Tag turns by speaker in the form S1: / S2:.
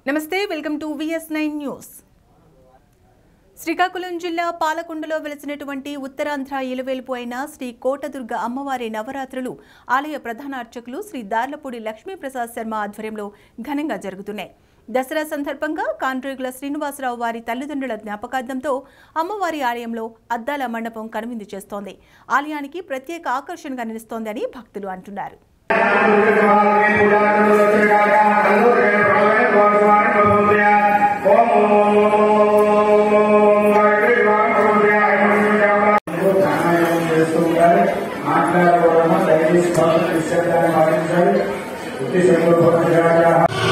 S1: నమస్తే, welcome to VS9 news. Srikakulam జిల్లా పాలకొండలో వెలిసినటువంటి ఉత్తరాంధ్ర ఇలవేల్పు అయిన శ్రీ కోటదుర్గ అమ్మవారి నవరాత్రులు ఆలయ ప్రధాన అర్చకులు శ్రీ దార్లపూడి లక్ష్మీప్రసాద్ శర్మ ఆధ్వర్యంలో ఘనంగా జరుగుతున్నాయి. దసరా సందర్భంగా కాండ్రేగుల శ్రీనివాసరావు వారి తల్లిదండ్రుల జ్ఞాపకార్థంతో అమ్మవారి ఆలయంలో అద్దాల మండపం కనువిందు చేస్తోంది. ఆలయానికి ప్రత్యేక ఆకర్షణగా నిలుస్తోందని భక్తులు అంటున్నారు.
S2: మాట్లాడకూడదు, దయచేసి భాష విషయాన్ని పాటించాలి.